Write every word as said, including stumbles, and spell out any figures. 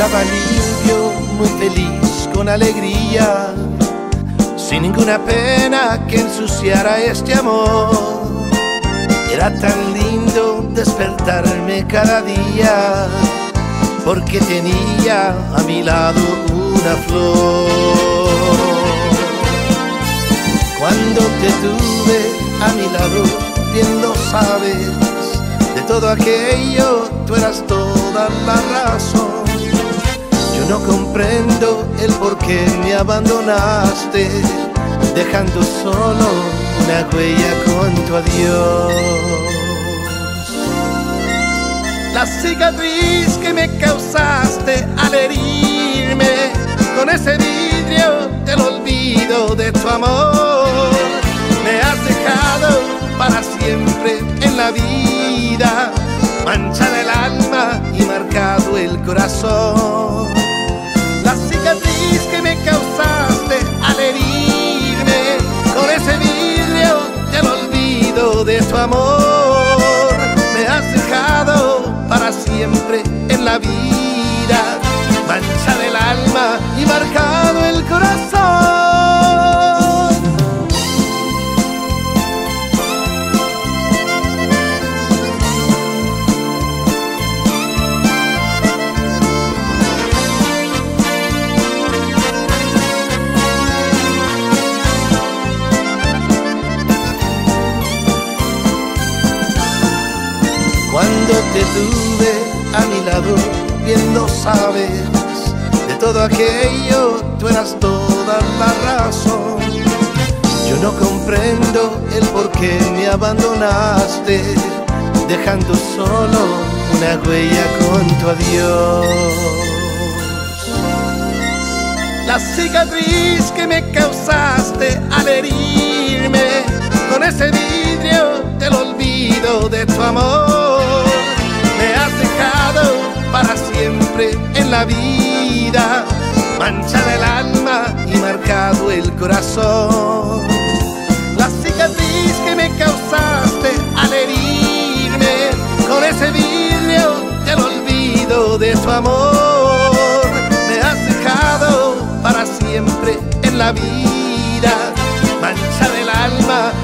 Estaba limpio, muy feliz, con alegría, sin ninguna pena que ensuciara este amor. Era tan lindo despertarme cada día, porque tenía a mi lado una flor. Cuando te tuve a mi lado, bien lo sabes, de todo aquello tú eras toda la razón. Yo no comprendo el por qué me abandonaste, dejando solo una huella con tu adiós. La cicatriz que me causaste al herirme con ese vidrio del olvido de tu amor, me has dejado para siempre en la vida, manchada el alma y marcado el corazón. La cicatriz que me causaste al herirme con ese vidrio del olvido de tu amor, me has dejado para siempre en la vida, manchada el alma y marcado el corazón. Cuando te tuve a mi lado, bien lo sabes, de todo aquello tú eras toda la razón. Yo no comprendo el por qué me abandonaste, dejando solo una huella con tu adiós. La cicatriz que me causaste al herirme con ese vidrio del olvido de tu amor, me has dejado para siempre en la vida, manchada el alma y marcado el corazón. La cicatriz que me causaste al herirme con ese vidrio del olvido de tu amor, me has dejado para siempre en la vida, manchada el alma